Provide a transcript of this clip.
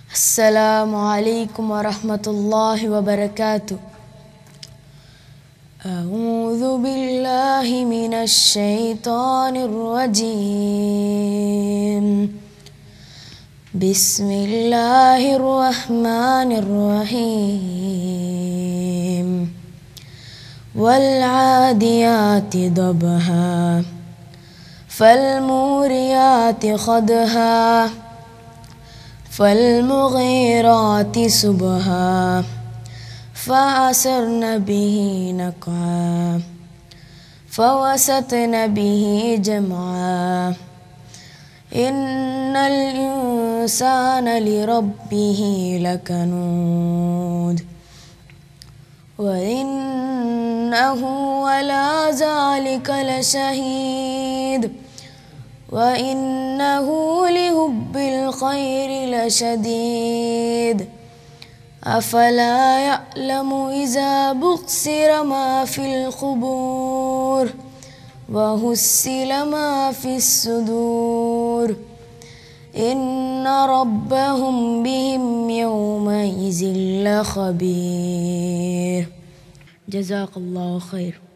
السلام عليكم ورحمة الله وبركاته. أعوذ بالله من الشيطان الرجيم. بسم الله الرحمن الرحيم. والعاديات ضبحا فالموريات قدحا فالمغيرات صبحا فأثرن به نقعا فوسطن به جمعا إن الإنسان لربه لكنود وإنه على ذلك لشهيد وإنه لحب الخير لشديد أفلا يعلم إذا بؤثر ما في القبور وحصل ما في الصدور إن ربهم بهم يومئذ لخبير. جزاك الله خير.